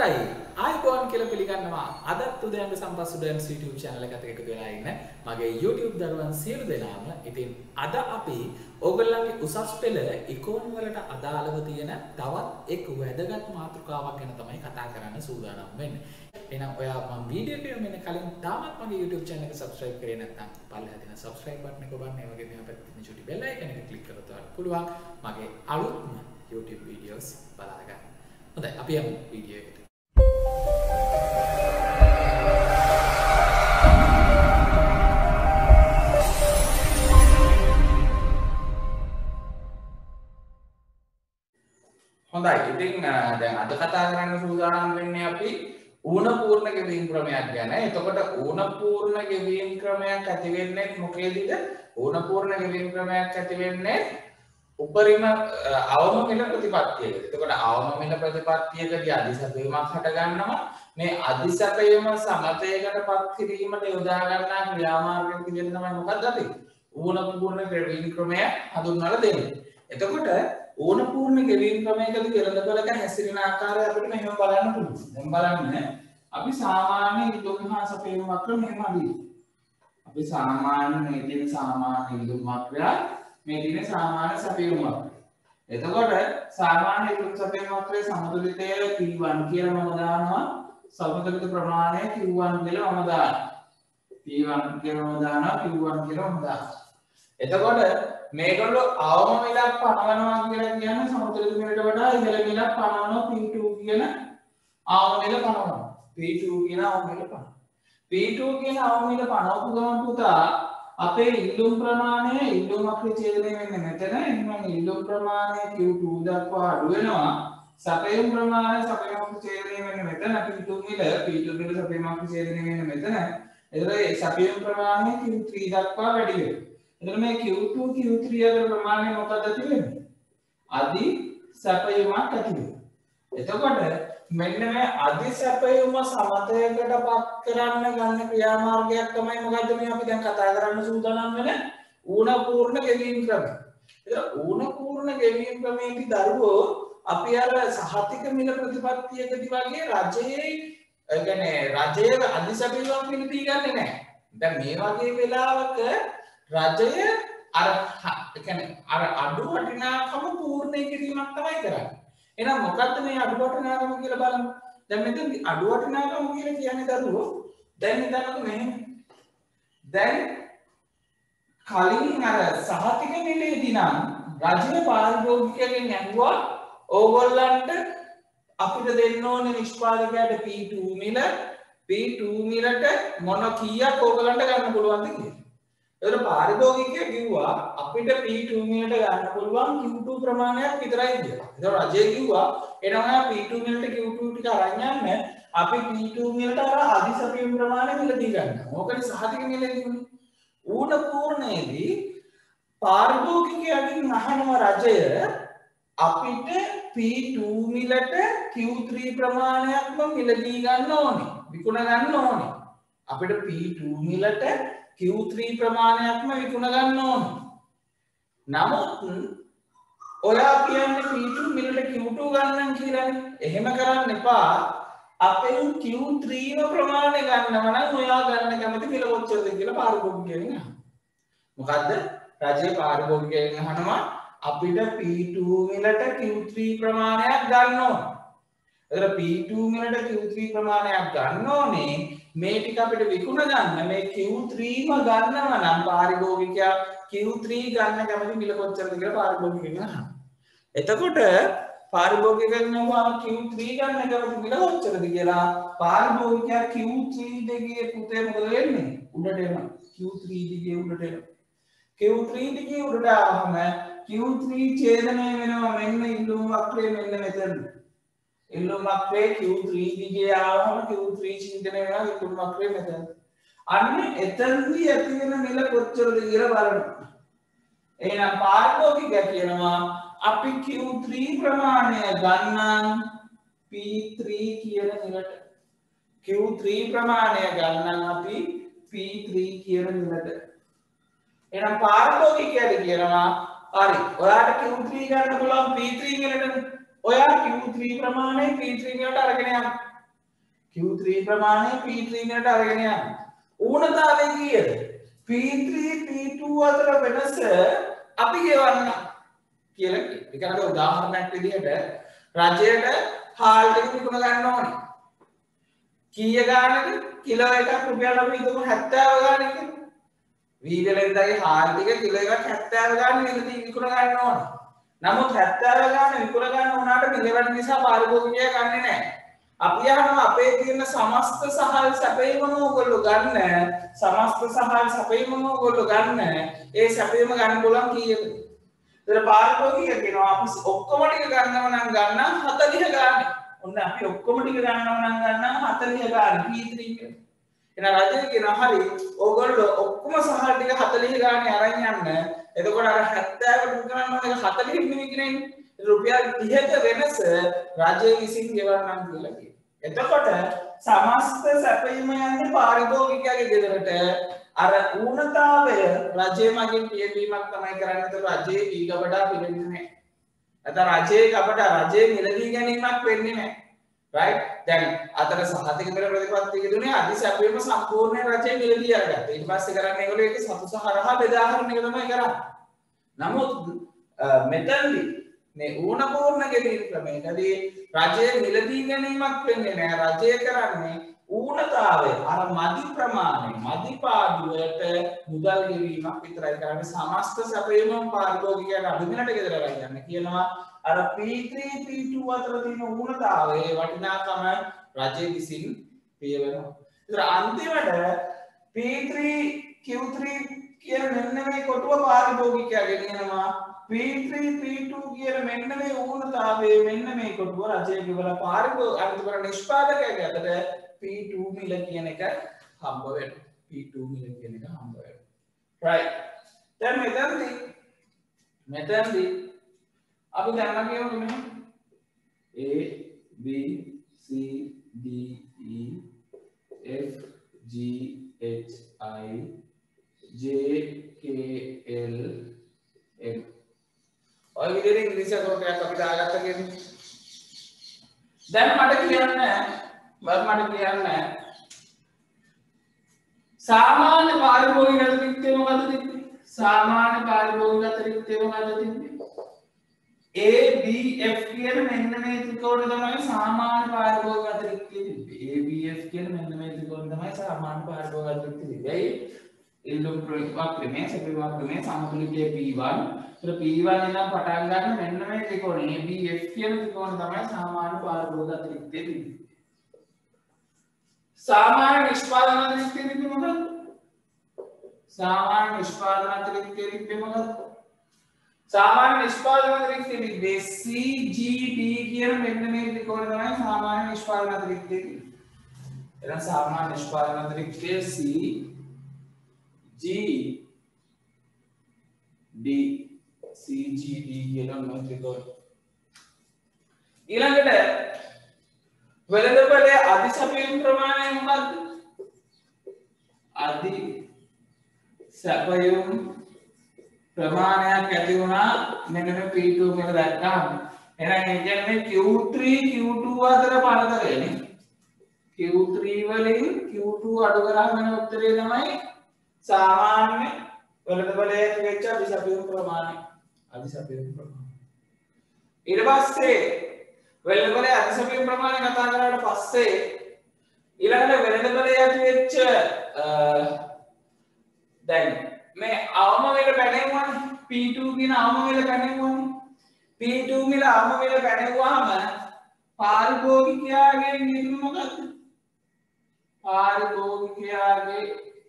හොඳයි ආයිබෝන් කියලා පිළිගන්නවා අදත් උදයන්ග සම්පස්සුදයන් YouTube channel එකට එකතු වෙලා ඉන්න මගේ YouTube දරුවන් සියලු දෙනාම ඉතින් අද අපි ඕගොල්ලන්ගේ උසස් පෙළ ඉකෝන් වලට අදාළව තියෙන තවත් එක් වැදගත් මාතෘකාවක් ගැන තමයි කතා කරන්න සූදානම් වෙන්නේ. එහෙනම් ඔයා මම වීඩියෝ එක මෙන්න කලින් තාමත් මගේ YouTube channel එක subscribe කරේ නැත්නම් පල්ලෙහා තියෙන subscribe button එක ඔබන්න ඒ වගේ මෙහා පැත්තේ තියෙන චුටි bell icon එක click කරලා තවත් පුළුවන් මගේ අලුත්ම YouTube videos බලා ගන්න. හොඳයි අපි යමු වීඩියෝ එකට. හොඳයි ඉතින් දැන් අද කතා කරන්න සූදානම් වෙන්නේ අපි ඌණ පූර්ණ ගෙවීම් ක්‍රමයක් ගැන. එතකොට ඌණ පූර්ණ ගෙවීම් ක්‍රමයක් ඇති වෙන්නේ මොකේදද? ඌණ පූර්ණ ගෙවීම් ක්‍රමයක් ඇති වෙන්නේ උපරිම අවම මිල ප්‍රතිපත්තියක. එතකොට අවම මිල ප්‍රතිපත්තියකදී අධිසැපයීමක් හට ගන්නවා. මේ අධිසැපයීම සමතයකටපත් කිරීමට යොදා ගන්නා ක්‍රියාමාර්ගයක් විදිහට තමයි මොකක්ද අපි ඌණ පූර්ණ ගෙවීම් ක්‍රමය හඳුන්වලා දෙන්නේ. එතකොට ඌණ පූර්ණ ගෙවීම් ක්‍රමයකදී වෙළඳපළක හැසිරෙන ආකාරය අපිට මෙහෙම බලන්න පුළුවන්. දැන් බලන්න අපි සාමාන්‍ය ඉල්ලුම් හා සැපයීම වක්‍ර මෙහෙම අදිනවා. අපි සාමාන්‍ය මේ තියෙන සාමාන්‍ය ඉල්ලුම් වක්‍රය මේ තියෙන සාමාන්‍ය සැපයීම වක්‍රය. එතකොට සාමාන්‍ය ඉල්ලුම් සැපයීම වක්‍රයේ සමතුලිතය P1 කියලා මම දානවා. සමතුලිත ප්‍රමාණය Q1 කියලා මම දානවා. P1 කියලා මම දානවා Q1 කියලා මම දානවා. එතකොට මේගොල්ලෝ අවම මිලක් පනවනවා කියලා කියන්නේ සමතුලිත මිලට වඩා ඉහළ මිලක් පනවනවා P2 කියන අවම මිල පනවනවා. P2 කියන අවම මිල පනවනවා. P2 කියන අවම මිල පනවපු ගමන් පුතා අපේ ඉල්ලුම් ප්‍රමාණය ඉල්ලුම් වක්‍රයේ ඡේදනය වෙන්නේ මෙතන. එහෙනම් ඉල්ලුම් ප්‍රමාණය Q2 දක්වා අඩු වෙනවා. සැපයීම් ප්‍රමාණය සැපයීම් වක්‍රයේ ඡේදනය වෙන්නේ මෙතන. P2 මිල සැපයීම් වක්‍රයේ ඡේදනය වෙන්නේ මෙතන. එතකොට සැපයීම් ප්‍රමාණය Q3 දක්වා වැඩි වෙනවා. එතකොට මේ Q2 Q3 අතර ප්‍රමාණය මොකක්ද ඇති වෙන්නේ? අධි සැපයීමක් ඇති වෙනවා. එතකොට මෙන්න මේ අධි සැපයීම සමතයකටපත් කරන්න ගන්න ක්‍රියාමාර්ගයක් තමයි මොකද්ද මේ අපි දැන් කතා කරන්න සූදානම් වෙන ඌණ පූර්ණ ගෙවීම් ක්‍රමය. එතකොට ඌණ පූර්ණ ගෙවීම් ක්‍රමයේදී දරුවෝ අපි අර සහතික මිල ප්‍රතිපත්තියකදී වගේ රජයේ කියන්නේ රජයේ අධි සැපයීමක් පිළිපී ගන්නෙ නැහැ. දැන් මේ වගේ වෙලාවක රජය අර අඩු වටිනාකම පූර්ණය කිරීමක් තමයි කරන්නේ. එහෙනම් මොකද්ද මේ අඩු වටිනාකම කියලා බලමු. දැන් මෙතන අඩු වටිනාකම කියලා කියන්නේ දරුවෝ දැන් හිතන්නකෝ මෙහෙම. දැන් කලින් අර සහතික මිලේදී නම් රජය පාරිභෝගිකයන්ගෙන් ඇහුවා ඕගොල්ලන්ට අපිට දෙන්න ඕනේ නිෂ්පාදකයාට P2 මිල P2 මිලට මොන කීයක් ඕගොල්ලන්ට ගන්න පුළුවන්ද කියලා. එතකොට පාරිභෝගිකයා කිව්වා අපිට P2 මිලට ගන්න පුළුවන් Q2 ප්‍රමාණයක් විතරයි කියලා. එතකොට රජය කිව්වා එනවා P2 මිලට Q2 ටික අරන් යන්න අපි P2 මිලට අර අධිසැපයීම් ප්‍රමාණය මිලදී ගන්නවා. මොකද සහතික මිලදී උනේ. ඌණ පූර්ණයේදී පාරිභෝගිකයාගෙන් අහනවා රජය අපිට P2 මිලට Q3 ප්‍රමාණයක්ම මිලදී ගන්න ඕනේ. විකුණ ගන්න ඕනේ. අපිට P2 මිලට Q3 ප්‍රමාණයක්ම විකුණ ගන්න ඕනේ. නමුත් ඔයා කියන්නේ P2 මිලට Q2 ගන්නම් කියලානේ. එහෙම කරන්න එපා. අපෙන් Q3 ප්‍රමාණය ගන්නව නම් ඔයා ගන්න කැමති මිල කොච්චරද කියලා පාරිභෝගිකයන් අහනවා. මොකද්ද? රජයේ පාරිභෝගිකයන් අහනවා අපිට P2 මිලට Q3 ප්‍රමාණයක් ගන්න ඕනේ. එතකොට P2 මිලට Q3 ප්‍රමාණයක් ගන්න ඕනේ. මේ ටික අපිට විකුණ ගන්න මේ Q3ම ගන්නවා නම් පාරිභෝගිකයා Q3 ගන්න කැමති මිල කොච්චරද කියලා පාරිභෝගිකයන් අහනවා. එතකොට පාරිභෝගිකයන් අහනවා Q3 ගන්න කැමති මිල කොච්චරද කියලා පාරිභෝගිකයා Q3 දිගේ පුතේ මොකද වෙන්නේ? උඩට එනවා. Q3 දිගේ උඩට එනවා. Q3 දිගේ උඩට ආවම Q3 ඡේදනය වෙනවා මෙන්න ඉල්ලුම් වක්‍රයේ මෙන්න මෙතන. ඉල්ලුම් වක්‍රයේ Q3 දිගේ ආවම Q3 ඡේදනය වෙනවා ඉල්ලුම් වක්‍රයේ මෙතන. අන්න එතනදී ඇති වෙන මිල කොච්චරද කියලා බලන්න. එහෙනම් පාරිභෝගිකයා කියනවා අපි Q3 ප්‍රමාණය ගන්නම් P3 කියන මිලට. Q3 ප්‍රමාණය ගන්නම් අපි P3 කියන මිලට. එහෙනම් පාරිභෝගිකයාට කියනවා හරි ඔයාට Q3 ගන්න පුළුවන් P3 මිලට. ඔයා Q3 ප්‍රමාණය P3 මිලට අරගෙන යන්න. Q3 ප්‍රමාණය P3 වලට අරගෙන යන්න. ඌනතාවය කීයද? P3 P2 අතර වෙනස අපි ගෙවන්න කියලා කියනවා. ඒ කියන්නේ උදාහරණයක් විදිහට රජයට හාල් ටික විකුණ ගන්න ඕනේ. කීය ගානද? කිලෝ එකක් රුපියල් අපි හිතමු 70 ගානක් කියලා. වීගලෙන්දගේ හාල් ටික කිලෝ එකක් 70 ගාන විකුණ ගන්න ඕනේ. නමුත් 70 ගාන විකුණ ගන්න උනාට මිලවැඩ නිසා පාරිභෝගිකයා ගන්නෙ නැහැ. අපි අහනවා අපේ තියෙන සමස්ත සහල් සැපයීම ඕගොල්ලෝ ගන්න. සමස්ත සහල් සැපයීම ඕගොල්ලෝ ගන්න. ඒ සැපයීම ගන්න බලන් කීයද? ඒතර පාරිභෝගිකයා කියනවා අපි ඔක්කොම ටික ගන්නව නම් ගන්න 40 ගාන. ඔන්න අපි ඔක්කොම ටික ගන්නව නම් ගන්න 40 ගාන P3 කියලා. එහෙනම් රජය කියනවා හරි ඕගොල්ලෝ ඔක්කොම සහල් ටික 40 ගානේ අරන් යන්න. එතකොට අර 70කට විකුණන්න ඕනේ 40 නෙමෙයි කියන්නේ. රුපියල් 30ක වෙනස රජය විසින් ගෙවන්නම් කියලා කියනවා. එතකොට සමස්ත සැපයීම යන්නේ පාරිභෝගිකයාගේ ගෙදරට. අර ඌනතාවය රජය මගින් පියවීමක් තමයි කරන්නේ. ඒතකොට රජයේ ඊගබඩා පිළිෙන්නේ නැහැ. නැත්නම් රජයේ කපට රජයේ මිලදී ගැනීමක් වෙන්නේ නැහැ. right? දැන් අතර සහතික පෙර ප්‍රතිපත්තිය දුන්නේ අධි සැපයීම සම්පූර්ණ රජයේ මිලදී අරගත්තා. ඊට පස්සේ කරන්නේ ඒගොල්ලෝ ඒක සතු සහරහා බෙදාහරන එක තමයි කරන්නේ. නමුත් මෙතනදී මේ ඌනපූර්ණ ගෙවීම ක්‍රමයකදී රජයේ මිලදී ගැනීමක් වෙන්නේ නැහැ. රජය කරන්නේ ඌනතාවය අර මදි ප්‍රමාණය මදි පාඩුවට මුදල් ගෙවීමක් විතරයි කරන්නේ. සමස්ත සැපයීම පාරිභෝගිකයන්ට අඩුමිලට ගෙදර ගන්න කියනවා. අර P3 P2 අතර තියෙන ඌනතාවයේ වටිනාකම රජය විසින් පියවනවා. ඒතර අන්තිමට P3 Q3 කියන මෙන්න මේ කොටුව පාරිභෝගිකයා ගෙනියනවා. P3 P2 කියන මෙන්න මේ ඌනතාවයේ මෙන්න මේ කොටුව රජය ගෙවලා අන්තිමට නිෂ්පාදකයාගේ අතට P2 මිල කියන එක හම්බ වෙනවා. P2 මිල කියන එක හම්බ වෙනවා. right. දැන් මෙතනදී අපි දැන් කියමු මෙහෙම A B C D E F G H I J K L M ඔය විදිහට ඉංග්‍රීසි අකුරක් අපි දාගත්තා කියන්නේ. දැන් මට කියන්න සාමාන්‍ය පාරිභෝගික අතිරික්තය මොකද්ද තිබ්බේ? සාමාන්‍ය පාරිභෝගික අතිරික්තය මොකද්ද තිබ්බේ? A B F කියන මෙන්න මේ ත්‍රිකෝණය තමයි සාමාන්‍ය පාරිභෝගික අතිරික්තය තිබ්බේ. A B F කියන මෙන්න මේ ත්‍රිකෝණය තමයි සාමාන්‍ය පාරිභෝගික අතිරික්තය තිබ්බේ. ඉල්ලුම් වක්‍රමේ සැපි වක්‍රමේ සමතුලිතයේ P1. ඒතර P1 ඉඳන් පටන් ගන්න මෙන්න මේ ත්‍රිකෝණය A B F කියන ත්‍රිකෝණය තමයි සාමාන්‍ය පාරිභෝගික අතිරික්තය තිබ්බේ. सामान्य निष्पादन अतिरिक्त तिब्बे මොකක්ද? सामान्य निष्पादन अतिरिक्त तिब्बे මොකක්ද? सामान्य निष्पादन अतिरिक्त तिब्बे CGD කියන මෙන්න මේ ත්‍රිකෝණය තමයි सामान्य निष्पादन अतिरिक्त තිබ්බේ. එහෙනම් सामान्य निष्पादन अतिरिक्त CGD කියන මේ ත්‍රිකෝණය. ඊළඟට වෙළඳපොලේ අධි සැපයීම් ප්‍රමාණය මොකක්ද? අධි සැපයීම් ප්‍රමාණයක් ඇති වුණා මෙන්න මේ P2 එක දැක්කම. එහෙනම් ඒ කියන්නේ Q3 Q2 අතර පරතරයනේ. Q3 වලින් Q2 අඩු කරාම වෙන උත්තරේ තමයි සාමාන්‍ය වෙළඳපොලේ වෙච්ච අධි සැපයීම් ප්‍රමාණය. අධි සැපයීම් ප්‍රමාණය. ඊට පස්සේ වෙළඳපොලේ අධි සැපයීම් ප්‍රමාණය කතා කරාට පස්සේ ඊළඟට වෙළඳපොලේ ඇති වෙච්ච දැන් මේ අවම මිල පැනෙවුවානේ P2 කියන අවම මිල පැනෙවුවානේ P2 මිල අවම මිල පැනෙවුවාම පාරිභෝගිකයාගේ නියම මොකක්ද? පාරිභෝගිකයාගේ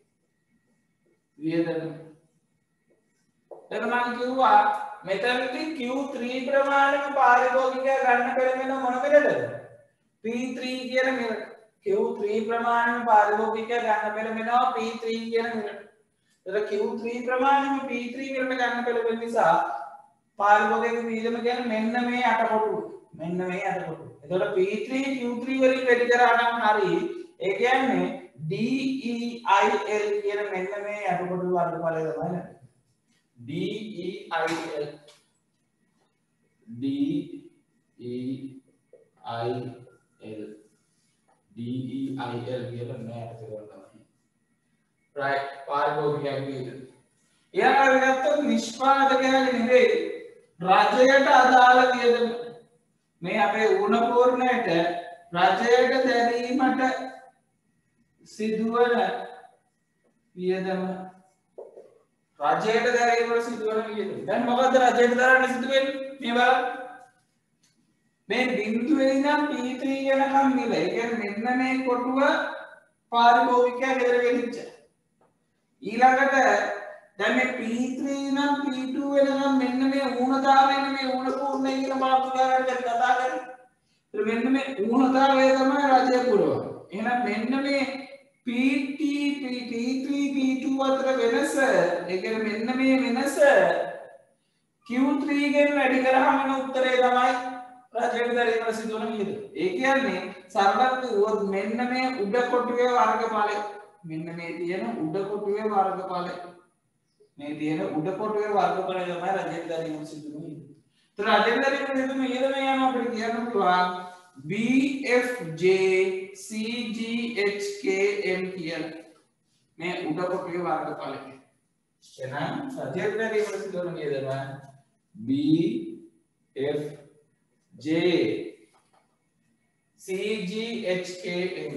වියදම. දැන් මම කිව්වා මෙතනදී Q3 ප්‍රමාණයම පාරිභෝගිකයා ගන්න පෙළඹෙන මොන මිලද? P3 කියන මිලට. Q3 ප්‍රමාණයම පාරිභෝගිකයා ගන්න පෙළඹෙනවා P3 කියන මිලට. එතකොට Q3 ප්‍රමාණයම P3 මිලට ගන්න පෙළඹෙන නිසා පාරිභෝගිකයාගේ වියදම කියන්නේ මෙන්න මේ අටකොටුව. මෙන්න මේ අටකොටුව. එතකොට P3 Q3 වලින් වැඩි කරා නම් හරි ඒ කියන්නේ DEIL කියන මෙන්න මේ අටකොටුව වර්ගඵලය තමයි නේද? DEIL DEIL කියලා නෑ අතේ තමයි. right පාරිභෝගිකයන් විදිහට. ඊළඟට ගත්තොත් නිෂ්පාදකයාගේ නෙවෙයි රජයට අදාළ වියදම. මේ අපේ ඌණ පූර්ණයට රජයට දැරීමට සිදුවන වියදම. රජයට දැරීමට සිදුවන වියදම. දැන් මොකද්ද රජයට දරන්න සිදු වෙන්නේ? මේ බලන්න. මේ බිඳුවේ ඉඳන් P3 යනකම් මිල. ඒ කියන්නේ මෙන්න මේ කොටුව පාරිභෝගිකයා ගෙදර ගෙනිච්ච. ඊළඟට දැන් මේ P3 නම් P2 වෙනකම් මෙන්න මේ ඌණතාවය මේ ඌණ පූර්ණය කියන මාතෘකාවට කතා කරන්නේ. ඒත් මෙන්න මේ ඌණතාවය තමයි රජය පුරවන්නේ. එහෙනම් මෙන්න මේ PT P3 P2 අතර වෙනස, ඒ කියන්නේ මෙන්න මේ වෙනස Q3 ගෙන් වැඩි කරාම එන උත්තරේ තමයි රජයට දැරීමට සිදුවන වියදම. ඒ කියන්නේ සරලව කිව්වොත් මෙන්න මේ උඩ කොටුවේ වර්ගඵලය. මෙන්න මේ තියෙන උඩ කොටුවේ වර්ගඵලය. මේ තියෙන උඩ කොටුවේ වර්ගඵලය තමයි රජයට දැරීමට සිදුවන වියදම. ඒතර රජයට දැරීමට සිදුවන වියදම යනවා අපිට කියන්න පුළුවන් BFJCGHKM කියලා. මේ උඩ කොටුවේ වර්ගඵලය. එහෙනම් රජයට දැරීමට සිදුවන වියදම BFJCGHKM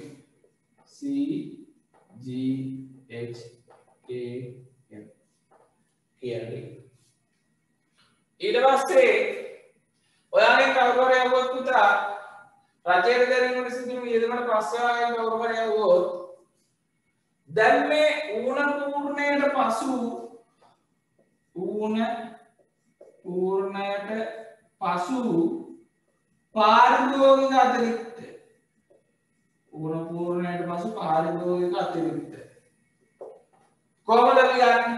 CGHKM කියන්නේ. ඊට පස්සේ ඔයාලෙන් කවුරු හරි යවුවොත් පුතා රජයට දැරීමට සිදුවන වියදමට පස්සේ ආයෙත් කවුරු හරි යවුවොත් දැන් මේ ඌණ පූර්ණයට පසු ඌණ පූර්ණයට පසු පාරිභෝගික අතිරික්ත ඌණ පූර්ණයට පසු පාරිභෝගික අතිරික්ත කොහොමද කියන්නේ?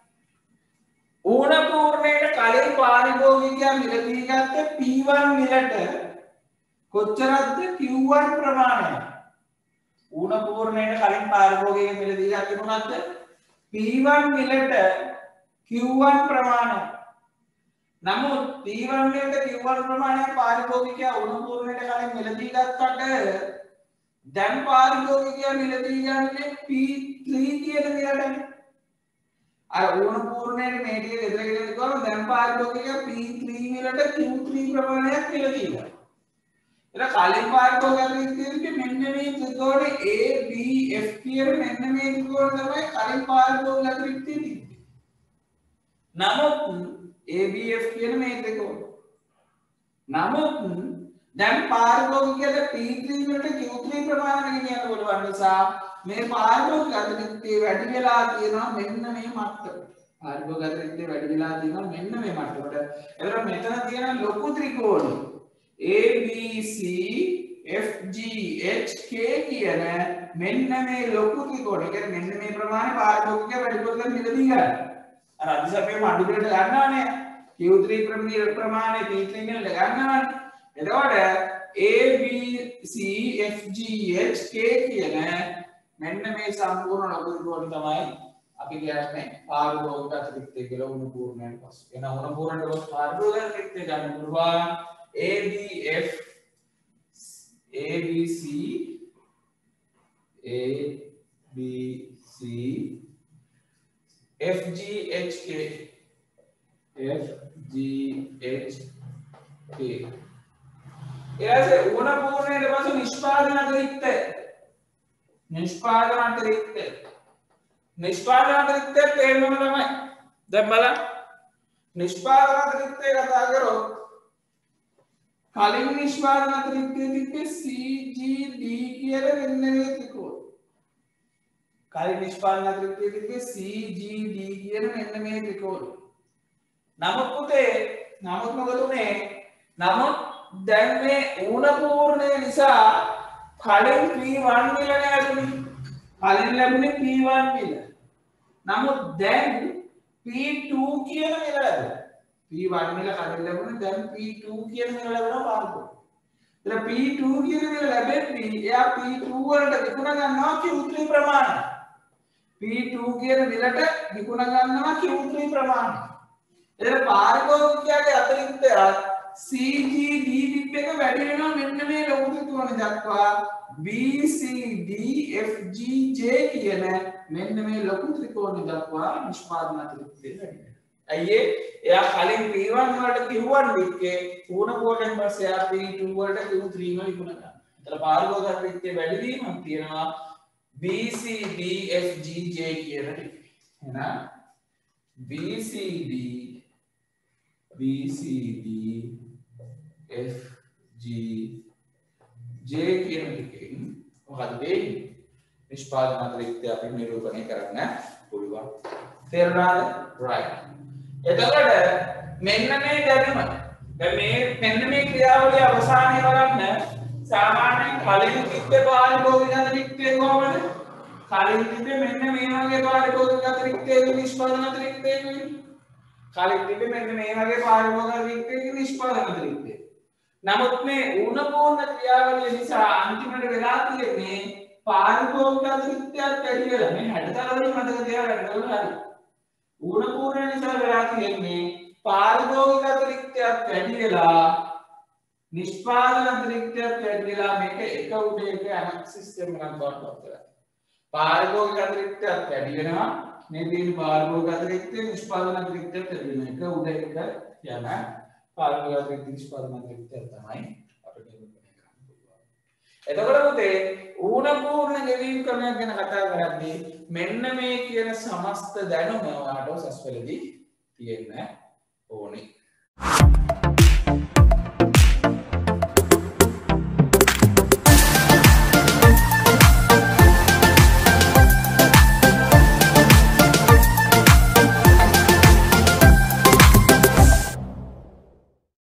ඌණ පූර්ණයට කලින් පාරිභෝගිකයා මිලදී ගත්තේ P1 මිලට කොච්චරක්ද? Q1 ප්‍රමාණය. ඌණ පූර්ණයට කලින් පාරිභෝගිකයා මිලදී ගත්තේ මොකක්ද? P1 මිලට Q1 ප්‍රමාණය. නමුත් P1 මිලට Q1 ප්‍රමාණය පාරිභෝගිකයා ඌණ පූර්ණයට කලින් මිලදී ගත්තට දැන් පාරිභෝගිකයා මිලදී ගන්නේ P3 කියන මිලටනේ. අර ඌණ පූර්ණයට මේ ටික ගෙදර ගෙනත් ගාම දැන් පාරිභෝගිකයා P3 මිලට Q3 ප්‍රමාණයක් මිලදී ගන්නවා. එතන කලින් පාරිභෝගිකයා ඉතින් මෙන්න මේ ත්‍රිකෝණේ ABF කියන මෙන්න මේ ත්‍රිකෝණ තමයි කලින් පාරිභෝගිකයා ඉතින්. නමුත් ABF කියන මේ ත්‍රිකෝණ. නමුත් දැන් පාරිභෝගිකයට P3 වලට Q3 ප්‍රමාණය ගෙනියන්න පුළුවන් නිසා මේ පාරිභෝගික අතිරික්තය වැඩි වෙලා තියෙනවා මෙන්න මේ මට්ටමට. පාරිභෝගික අතිරික්තය වැඩි වෙලා තියෙනවා මෙන්න මේ මට්ටමට. එතකොට මෙතන තියෙන ලොකු ත්‍රිකෝණය ABCFGHK කියන මෙන්න මේ ලොකු ත්‍රිකෝණය. කියන්නේ මෙන්න මේ ප්‍රමාණය පාරිභෝගිකය වැඩිපුර කරන් මිලදී ගන්න. අර අධිසපේ මඩු පිටට ගන්නවනේ. Q3 ප්‍රමාණය P3 මිලට ගන්නවනේ. එතකොට ABCFGHK කියන මෙන්න මේ සම්පූර්ණ ලොකු ත්‍රිකෝණය තමයි අපි කියන්නේ පාරිභෝගික අතිරික්තය කියලා ඌණ පූර්ණයට පස්සේ. එන ඌණ පූර්ණයට පස්සේ පාරිභෝගික අතිරික්තය ගන්න පුළුවන් ABF ABC ABC FGHK FGHK ඊළඟට ඌණ පූර්ණයට පස්සේ නිෂ්පාදන අතිරික්තය නිෂ්පාදන අතිරික්තය තේරුම තමයි. දැන් බලන්න නිෂ්පාදන අතිරික්තය කතා කරොත් කලින් නිෂ්පාදන අතිරික්තය තිබ්බේ CGD කියලා මෙන්න මේ ත්‍රිකෝණය. කලින් නිෂ්පාදන අතිරික්තය තිබ්බේ CGD කියන මෙන්න මේ ත්‍රිකෝණය. නමුත් පුතේ මොකද උනේ? නමුත් දැන් මේ ඌණ පූර්ණය නිසා කලින් P1 මිල ලැබුණේ. කලින් ලැබුණේ P1 මිල. නමුත් දැන් P2 කියන මිල ලැබුණා. P1 මිල කලින් ලැබුණේ දැන් P2 කියන මිල ලැබුණා පාරකට. එතන P2 කියන මිල ලැබෙද්දී එයා P2 වලට විකුණ ගන්නවා Q3 ප්‍රමාණය. P2 කියන මිලට විකුණ ගන්නවා Q3 ප්‍රමාණය. එතන පාරිභෝගිකයාගේ අතිරික්තය CGD ඩිප් එක වැඩි වෙනවා මෙන්න මේ ලොකු ත්‍රිකෝණය දක්වා. B C D F G J කියන මෙන්න මේ ලොකු ත්‍රිකෝණය දක්වා නිෂ්පාදන අතිරික්තය වැඩි වෙනවා. අයියේ එයා කලින් P1 වලට Q1 වික්කේ ඌණ පුරයෙන් පස්සේ එයා P2 වලට Q3 ම විකුණ ගන්නවා. එතන පාරගෝධ අතිරික්තය වැඩි වීමක් තියෙනවා B C D F G J කියන ටික. එහෙනම් B C D F G J කියන ටිකෙන් මොකද වෙන්නේ? නිෂ්පාදන අතිරික්තය අපි නිරූපණය කරන්න පුළුවන්. තේරුණාද? right. එතකොට මෙන්න මේ දැනුම දැන් මෙන්න මේ ක්‍රියාවලිය අවසානයේ බලන්න සාමාන්‍යයෙන් කලින් තිබ්බේ පාරිභෝගික අතිරික්තය කොහොමද? කලින් තිබ්බේ මෙන්න මේ වගේ පාරිභෝගික අතිරික්තය නිෂ්පාදන අතිරික්තය කියන්නේ. කලින් තිබ්බේ මෙන්න මේ වගේ පාරිභෝගික අතිරික්තය නිෂ්පාදන අතිරික්තය. නමුත් මේ ඌණ පූර්ණ ක්‍රියාවලිය නිසා අන්තිමට වෙලා තියෙන්නේ පාරිභෝගික අතිරික්තයක් වැඩි වෙලා මේ 60 තරමින් මතක තියාගන්න ඕන හරි. ඌණ පූර්ණ නිසා වෙලා තියෙන්නේ පාරිභෝගික අතිරික්තයක් වැඩි වෙලා නිෂ්පාදන අතිරික්තයක් වැඩි වෙලා මේක එක උඩ එක යන සිස්ටම් එකක් බවට පත් වෙලා. පාරිභෝගික අතිරික්තයක් වැඩි වෙනවා මේ තියෙන පාරිභෝගික අතිරික්තය නිෂ්පාදන අතිරික්තයක් වැඩි වෙනවා. එක උඩ එක යන පාරිභෝගික අතිරික්ත නිෂ්පාදන අතිරික්තය තමයි අපිට නිරූපණය කරන්න පුළුවන්. එතකොට පුතේ ඌණ පූර්ණ ගෙවීම් ක්‍රමයක් ගැන කතා කරද්දී මෙන්න මේ කියන සමස්ත දැනුම ඔයාලට උසස් පෙළදී තියෙන්න ඕනේ.